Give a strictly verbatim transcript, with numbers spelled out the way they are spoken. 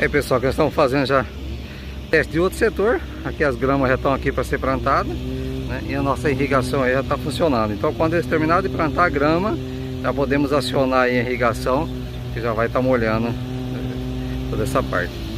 Aí pessoal, que nós estamos fazendo já teste de outro setor. Aqui as gramas já estão aqui para ser plantadas, né? E a nossa irrigação aí já está funcionando. Então quando eles terminarem de plantar a grama, já podemos acionar aí a irrigação, que já vai estar molhando toda essa parte.